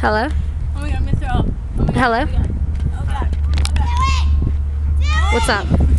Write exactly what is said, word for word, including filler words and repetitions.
Hello? Oh my god, Mister Oh. Oh my god. Hello? Oh my god. Oh god. Oh god. What's up?